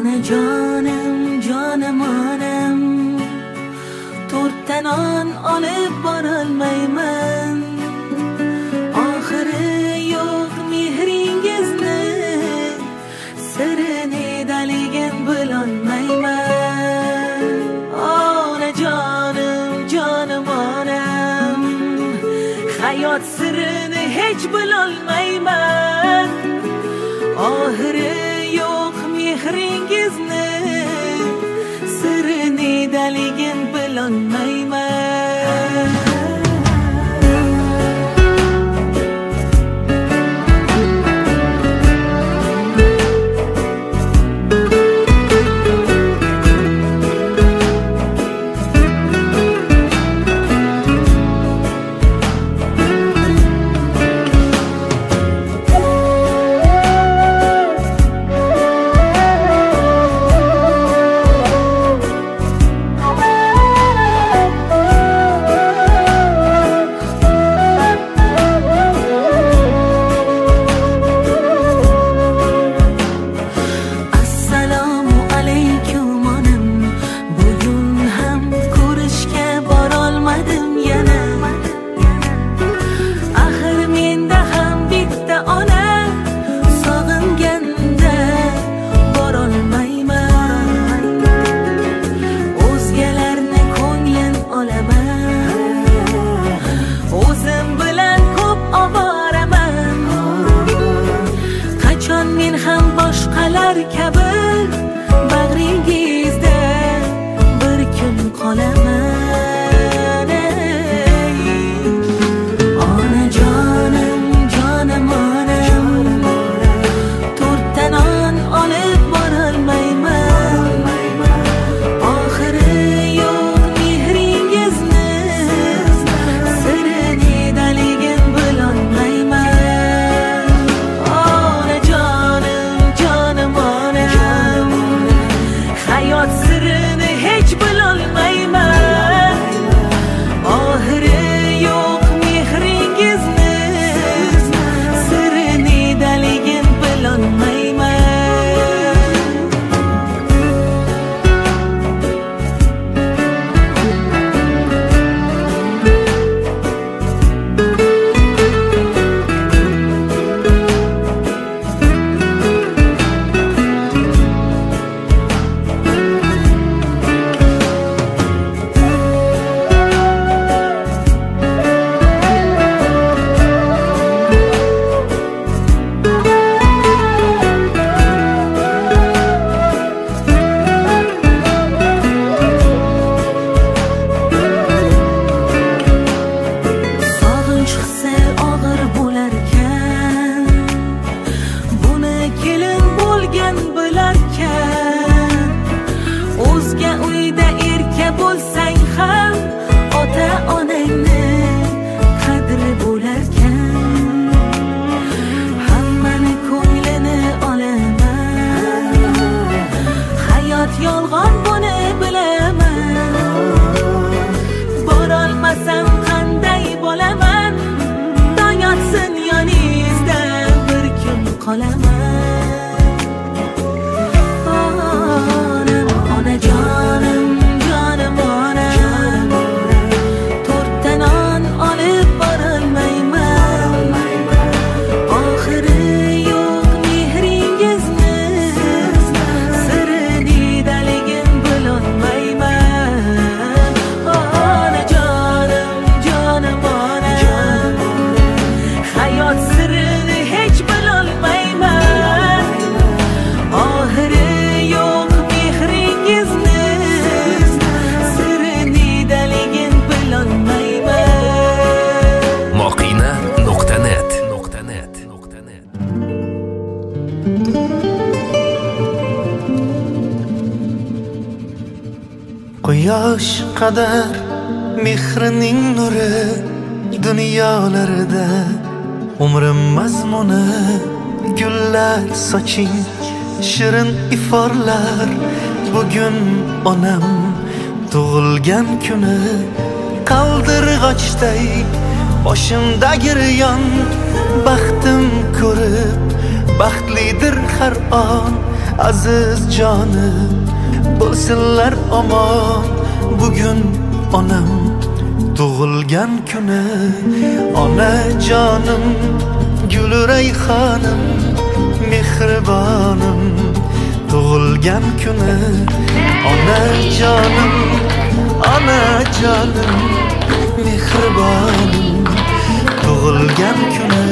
onajonim jonamonim to'rttanon olib borolmayman oxiri yo'q mehringizni sirini daligin bilolmayman onajonim jonamonim hayot sirini hech bilolmayman oxiri yo'q mehringizni sirini daligin bilolmayman Quyosh qadar mehrining nuri dunyolarda umrim mazmuni gullar soching shirin iforlar bugun onam tug'ilgan kuni qaldirg'ochday boshimda giryon baxtim ko'rib baxtlidir har on aziz jonim bo'lsinlar omon. Bugun onam tug'ilgan kuni, onajonim gul rayhonim mehribonim tug'ilgan kuni, onajonim mehribonim tug'ilgan kuni.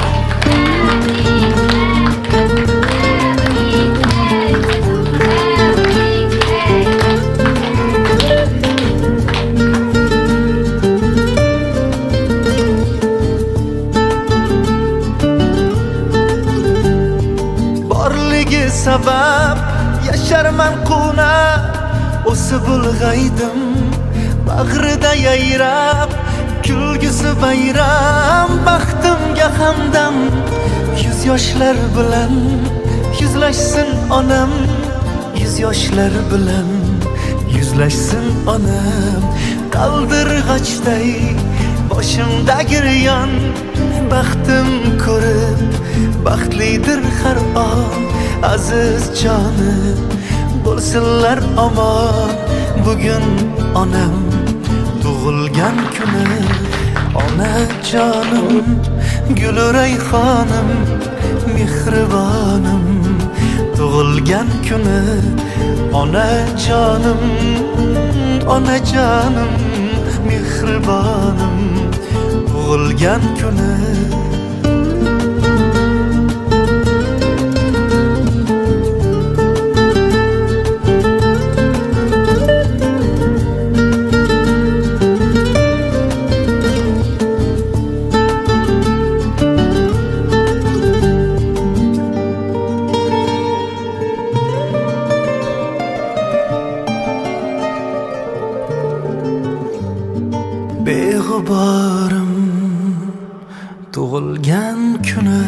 Sabab yasharman quna, o'sib ulg'aydim bag'rida yayrab, kulgisi bayram baxtimga hamdam. Yuz yoshlar bilan yuzlashsin onam, yuz yoshlar bilan yuzlashsin onam. Qaldirg'achday boshimda giryon, baxtim ko'rib baxtlidir har on. Aziz jonim bo'lsinlar omon. Bugun onam tug'ilgan kuni, onajonim gul rayhonim mehribonim tug'ilgan kuni, onajonim mehribonim tug'ilgan kuni. Beg'uborim tug'ilgan kuni.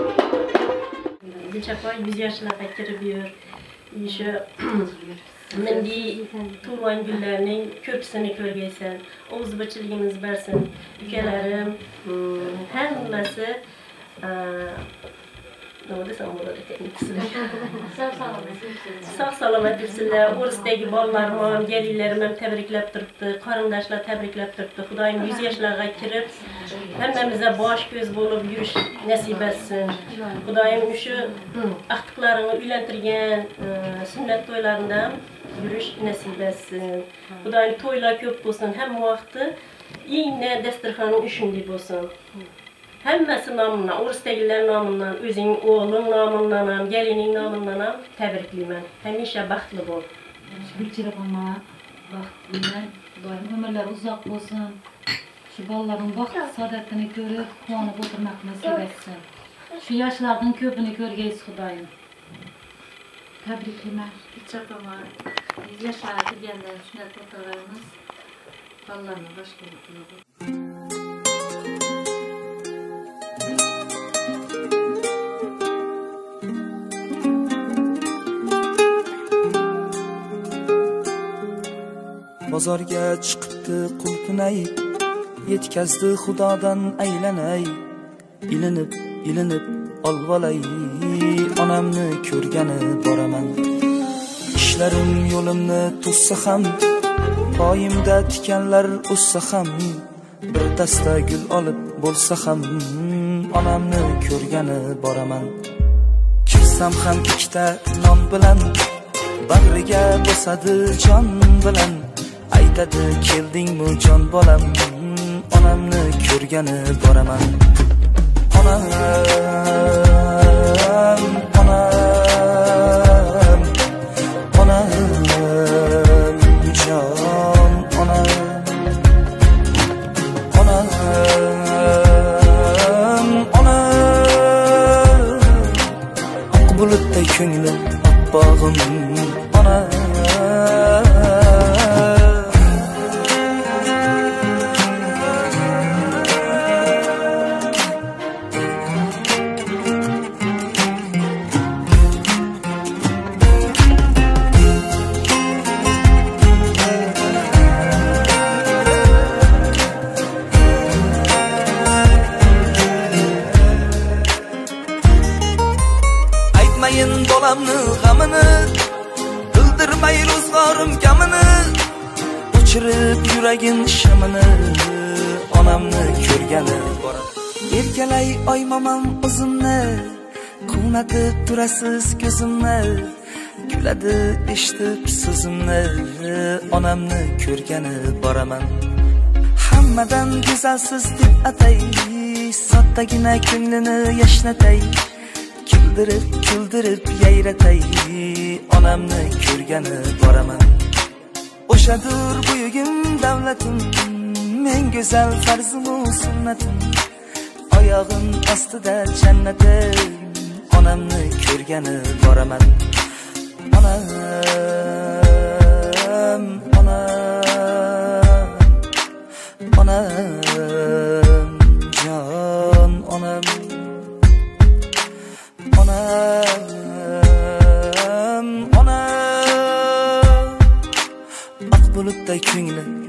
Necha 100 yoshlarga kirib yur. Shu men endi tug'ilgan kunlarning ko'pisini ko'rgaysan. O'zbekchiligimiz bersin. Ukalarim, hammasi nima desam bo'ladi ekan. Sog' salomat bo'lsinlar. O'risdagi bolalarim ham, gelinlarim ham tabriklab turibdi, qarindoshlar tabriklab turibdi. Xudoyim 100 yoshlarga kirib, hammamizga bosh ko'z bo'lib yurish nasib etsin. Xudoyim shu aqtiqlarini uylantirgan sunnat to'ylarida yurish nasib etsin. Xudoyim to'ylar ko'p bo'lsin, hamma vaqti eng dasturxoning shunday bo'lsin. Hammasi nomidan, o'risdagilar nomidan, o'zing o'g'ling nomidan ham, gelining nomidan ham tabriklayman. Hamisha baxtli bo'l. Gulchirog'ima baxtliman, doim umrlar uzoq bo'lsin. Shu bolalarning baxt saodatini ko'rib, quvonib o'tirmoqni nasib etsin. Shu yoshlarning ko'pini ko'rgaysiz Xudoyim. Tabriklayman. Gulchirog'ima 100 yoshga kirgandan shunday o'tiramiz. Bolalarni boshqa qilib. Bozorga chiqibdi qulpinay, yetkazdi Xudodan aylanay. Ilinib olvolay, onamni ko'rgani boraman. Ishlarim yo'limni to'ssa ham, poyimda tikanlar o'ssa ham, bir dasta gul olib bo'lsa ham, onamni ko'rgani boraman. Kirsam ham ikkita non bilan, bag'riga bosadi jon bilan. Aytadi keldingmi jon bolam, onamni ko'rgani boraman. Onam, jon, onam. Oq bulutday ko'nglim, oppog'im, onam. Bolamni g'amini, bildirmay ro'zg'orim kamini, o'chirib yuragim shamini, onamni ko'rgani boraman. Erkalay oymamam o'zimni, quvnatib turasiz ko'zimni, kuladi eshitib so'zimni, onamni ko'rgani boraman. Hammadan go'zalsiz deb atay, soddagina ko'nglini yashnatay. Kuldirib yayratay, onamni ko'rgani boraman. O'shadir buyugim davlatim, men go'zal farzimu sunnatim. Oyog'im ostida jannatim, onamni ko'rgani boraman. Onam, jon, onam. Onam, ak bulutday ko'nglim,